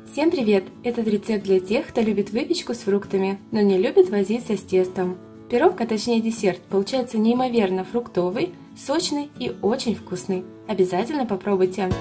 Всем привет! Этот рецепт для тех, кто любит выпечку с фруктами, но не любит возиться с тестом. Пирог, а точнее десерт, получается неимоверно фруктовый, сочный и очень вкусный. Обязательно попробуйте!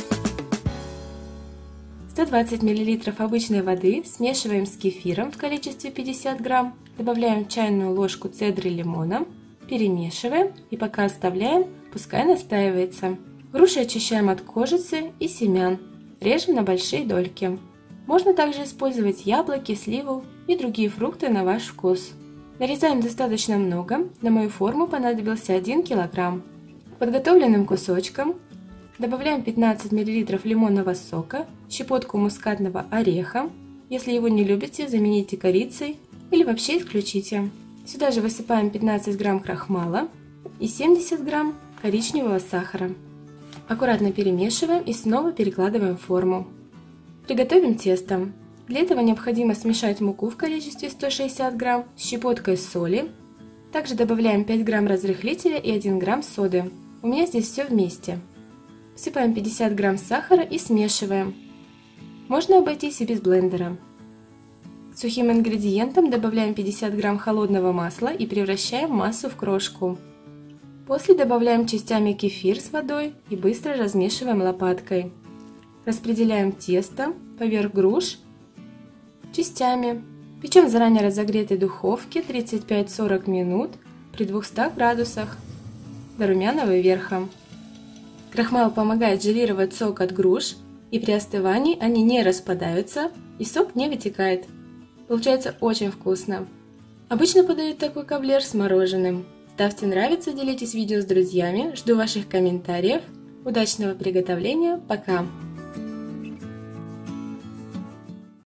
120 мл обычной воды смешиваем с кефиром в количестве 50 грамм, добавляем чайную ложку цедры лимона, перемешиваем и пока оставляем, пускай настаивается. Груши очищаем от кожицы и семян, режем на большие дольки. Можно также использовать яблоки, сливу и другие фрукты на ваш вкус. Нарезаем достаточно много, на мою форму понадобился 1 кг. К подготовленным кусочкам добавляем 15 мл лимонного сока, щепотку мускатного ореха. Если его не любите, замените корицей или вообще исключите. Сюда же высыпаем 15 грамм крахмала и 70 грамм коричневого сахара. Аккуратно перемешиваем и снова перекладываем в форму. Приготовим тесто. Для этого необходимо смешать муку в количестве 160 грамм с щепоткой соли. Также добавляем 5 грамм разрыхлителя и 1 грамм соды. У меня здесь все вместе. Всыпаем 50 грамм сахара и смешиваем. Можно обойтись и без блендера. К сухим ингредиентам добавляем 50 грамм холодного масла и превращаем массу в крошку. После добавляем частями кефир с водой и быстро размешиваем лопаткой. Распределяем тесто поверх груш частями. Печем в заранее разогретой духовке 35-40 минут при 200 градусах до румяного верха. Крахмал помогает желировать сок от груш, и при остывании они не распадаются и сок не вытекает. Получается очень вкусно. Обычно подают такой кавлер с мороженым. Ставьте нравится, делитесь видео с друзьями, жду ваших комментариев. Удачного приготовления, пока!